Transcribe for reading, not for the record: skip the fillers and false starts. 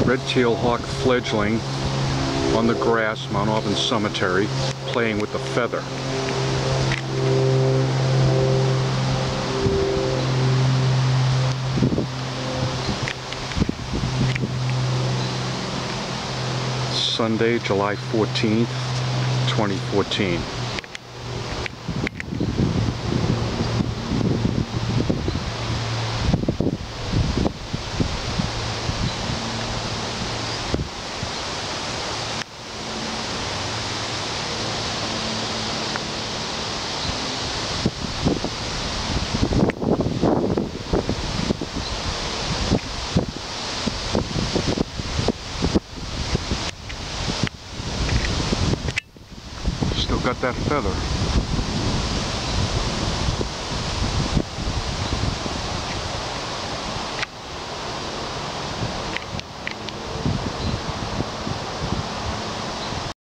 red-tailed hawk fledgling on the grass, Mount Auburn Cemetery, playing with the feather. Sunday, July 14th, 2014. Still got that feather.